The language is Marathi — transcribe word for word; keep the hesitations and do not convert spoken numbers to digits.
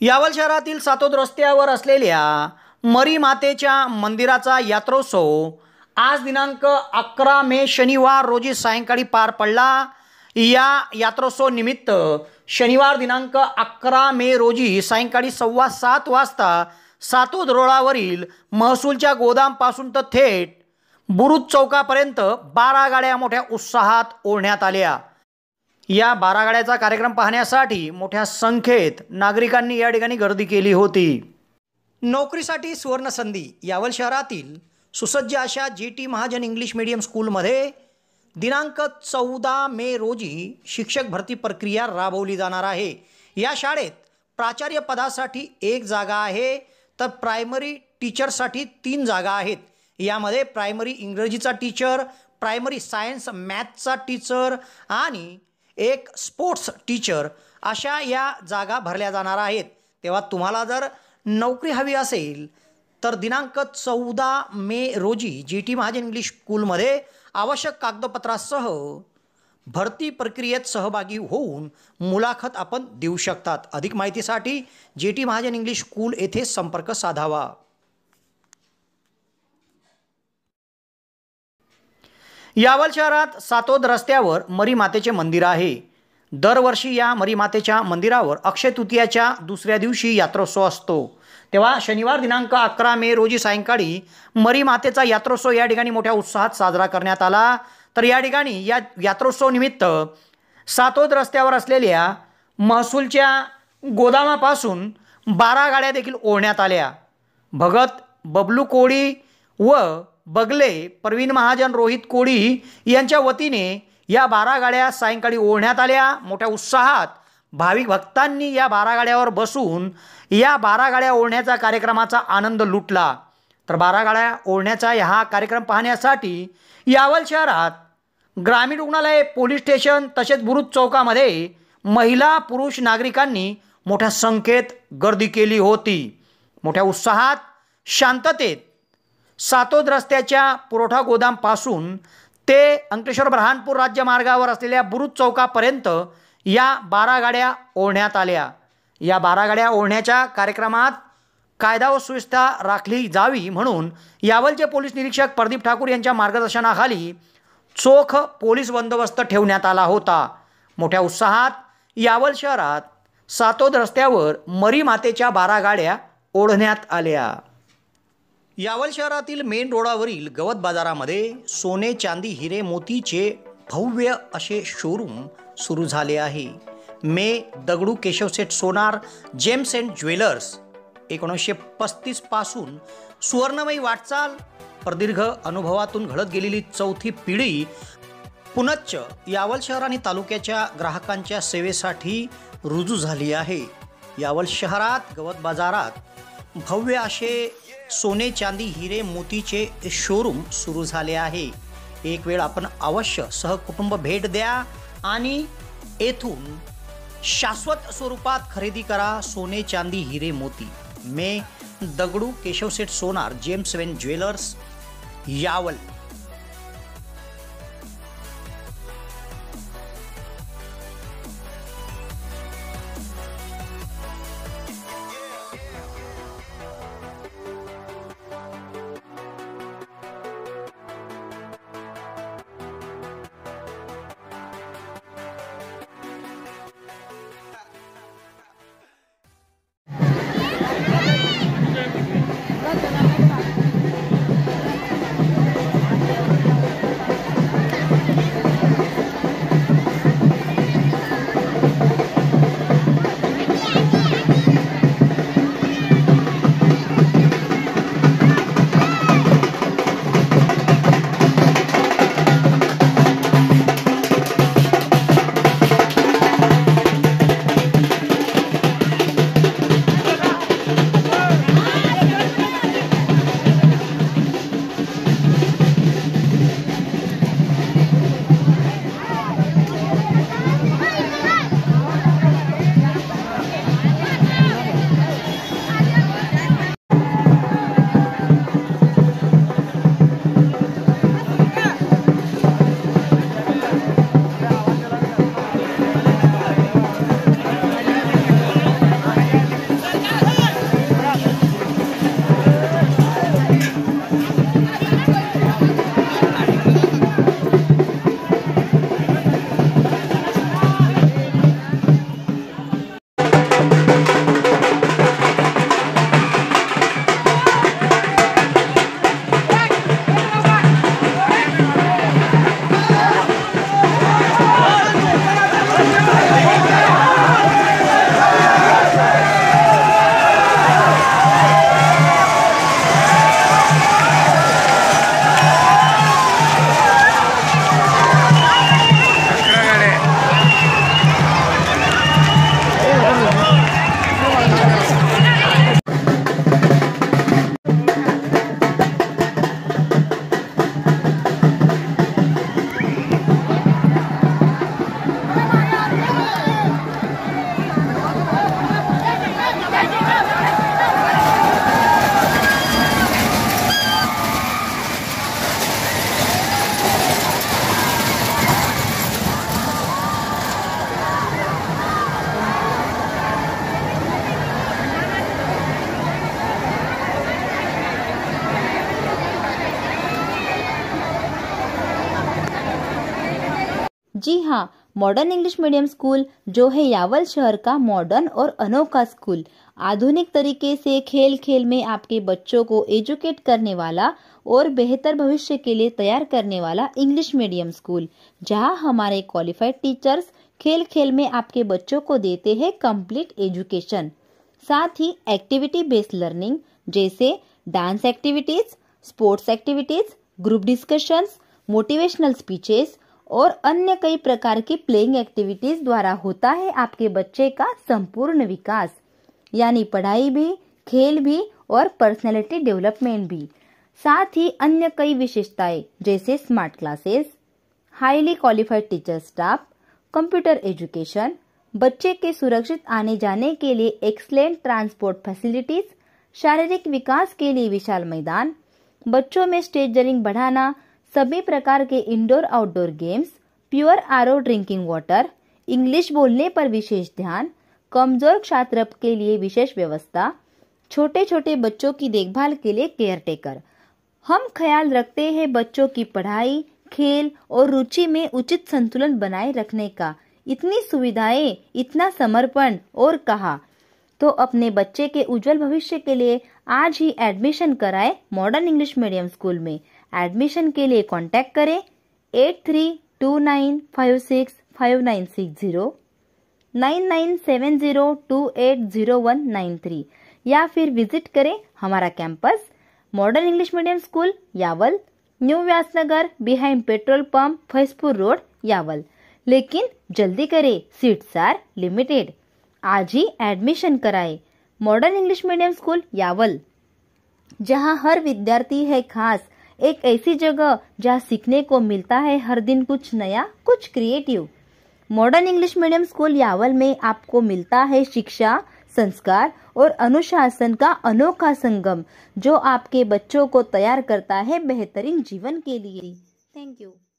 यावल शहरातील सातोद रस्त्यावर असलेल्या मरी मातेच्या मंदिराचा यात्रोत्सव आज दिनांक अकरा मे शनिवार रोजी सायंकाळी पार पडला। या यात्रोत्सव निमित्त शनिवार दिनांक अकरा मे रोजी सायंकाळी सव्वा सात वाजता सातोद रोडावरील महसूलच्या गोदामपासून तर थेट बुरुज चौकापर्यंत बारा गाड्या मोठ्या उत्साहात ओढण्यात आल्या। या बारा गाड्याचा कार्यक्रम पाहण्यासाठी मोठ्या संख्येत नागरिकांनी या ठिकाणी गर्दी केली होती। नोकरीसाठी सुवर्ण संधी यावल शहरातील सुसज्ज अशा G T Mahajan English medium स्कूलमध्ये दिनांक चौदा मे रोजी शिक्षक भरती प्रक्रिया राबवली जाणार आहे। या शाळेत प्राचार्य पदासाठी एक जागा आहे, तर प्रायमरी टीचरसाठी तीन जागा आहेत। यामध्ये प्रायमरी इंग्रजीचा टीचर, प्रायमरी सायन्स मॅथचा टीचर आणि एक स्पोर्ट्स टीचर अशा या जागा भरल्या जाणार आहेत। तेव्हा तुम्हाला जर नोकरी हवी असेल तर दिनांक चौदा मे रोजी जी टी महाजन इंग्लिश स्कूलमध्ये आवश्यक कागदपत्रासह भरती प्रक्रियेत सहभागी होऊन मुलाखत आपण देऊ शकतात। अधिक माहितीसाठी G T Mahajan English school येथे संपर्क साधावा। यावल शहरात सातोद रस्त्यावर मरी मातेचे मंदिर आहे। दरवर्षी या मरी मातेच्या मंदिरावर अक्षय तृतीयाच्या दुसऱ्या दिवशी यात्रोत्सव असतो। तेव्हा शनिवार दिनांक अकरा मे रोजी सायंकाळी मरी मातेचा यात्रोत्सव या ठिकाणी मोठ्या उत्साहात साजरा करण्यात आला। तर या ठिकाणी या यात्रोत्सव निमित्त सातोद रस्त्यावर असलेल्या महसूलच्या गोदामापासून बारा गाड्या देखील ओढण्यात आल्या। भगत बबलू कोळी व बगले प्रवीण महाजन रोहित कोळी यांच्या वतीने या बारा गाड्या सायंकाळी ओढण्यात आल्या। मोठ्या उत्साहात भाविक भक्तांनी या बारा गाड्यावर बसून या बारा गाड्या ओढण्याचा कार्यक्रमाचा आनंद लुटला। तर बारा गाड्या ओढण्याचा हा कार्यक्रम पाहण्यासाठी यावल शहरात ग्रामीण रुग्णालय, पोलीस स्टेशन तसेच बुरुज चौकामध्ये महिला पुरुष नागरिकांनी मोठ्या संख्येत गर्दी केली होती। मोठ्या उत्साहात शांततेत सातोद रस्त्याच्या पुरवठा गोदामपासून ते अंकलेश्वर ब्रहानपूर राज्य मार्गावर असलेल्या बुरुज चौकापर्यंत या बारा गाड्या ओढण्यात आल्या। या बारा गाड्या ओढण्याच्या कार्यक्रमात कायदा व सुव्यवस्था राखली जावी म्हणून यावलचे पोलीस निरीक्षक प्रदीप ठाकूर यांच्या मार्गदर्शनाखाली चोख पोलीस बंदोबस्त ठेवण्यात आला होता। मोठ्या उत्साहात यावल शहरात सातोद रस्त्यावर मरी मातेच्या बारा गाड्या ओढण्यात आल्या। यावल शहरातील मेन रोडावरील गवत बाजारामध्ये सोने, चांदी, हिरे, मोतीचे भव्य असे शोरूम सुरू झाले आहे। मे Dagdu Keshavseth Sonar gems and jewellers एकोणीसशे पस्तीस पासून सुवर्णमयी वाटचाल, प्रदीर्घ अनुभवातून घडत गेलेली चौथी पिढी पुनच्च यावल शहर आणि तालुक्याच्या ग्राहकांच्या सेवेसाठी रुजू झाली आहे। यावल शहरात गवत बाजारात भव्य असे सोने, चांदी, हिरे, मोतीचे शोरूम सुरू झाले आहे। एक वेळ आपण अवश्य सहकुटुंब भेट द्या आणि येथून शाश्वत स्वरूपात खरेदी करा सोने, चांदी, हिरे, मोती। मे Dagdu Keshavseth Sonar gems and jewellers Yawal. जी हाँ, मॉडर्न इंग्लिश मीडियम स्कूल जो है यावल शहर का मॉडर्न और अनोखा स्कूल, आधुनिक तरीके से खेल खेल में आपके बच्चों को एजुकेट करने वाला और बेहतर भविष्य के लिए तैयार करने वाला इंग्लिश मीडियम स्कूल, जहां हमारे क्वालिफाइड टीचर्स खेल खेल में आपके बच्चों को देते हैं कंप्लीट एजुकेशन। साथ ही एक्टिविटी बेस्ड लर्निंग जैसे dance activities, sports activities, group discussions, motivational speeches और अन्य कई प्रकार की प्लेइंग एक्टिविटीज द्वारा होता है आपके बच्चे का संपूर्ण विकास, यानी पढ़ाई भी, खेल भी और पर्सनैलिटी डेवलपमेंट भी। साथ ही अन्य कई विशेषताएं जैसे smart classes, highly qualified teacher staff, computer education, बच्चे के सुरक्षित आने जाने के लिए एक्सलेंट ट्रांसपोर्ट फैसिलिटीज, शारीरिक विकास के लिए विशाल मैदान, बच्चों में स्टेजरिंग बढ़ाना, सभी प्रकार के indoor outdoor games, pure RO drinking water, English बोलने पर विशेष ध्यान, कमजोर छात्र के लिए विशेष व्यवस्था, छोटे छोटे बच्चों की देखभाल के लिए केयर टेकर। हम ख्याल रखते हैं बच्चों की पढ़ाई, खेल और रुचि में उचित संतुलन बनाए रखने का। इतनी सुविधाएं, इतना समर्पण और कहा तो अपने बच्चे के उज्जवल भविष्य के लिए आज ही एडमिशन कराएं मॉडर्न इंग्लिश मीडियम स्कूल में। एडमिशन के लिए कांटेक्ट करें eight three two nine five six five nine six zero, nine nine seven zero two eight zero one nine three या फिर विजिट करें हमारा campus modern English medium school Yawal, new Vyasnagar behind petrol pump, Faizpur road, Yawal. लेकिन जल्दी करें, सीट्स आर लिमिटेड। आज ही एडमिशन कराएं modern English medium school Yawal, जहां हर विद्यार्थी है खास, एक ऐसी जगह जहां सीखने को मिलता है हर दिन कुछ नया, कुछ creative. Modern English medium school Yawal में आपको मिलता है शिक्षा, संस्कार और अनुशासन का अनोखा संगम, जो आपके बच्चों को तैयार करता है बेहतरीन जीवन के लिए। Thank you.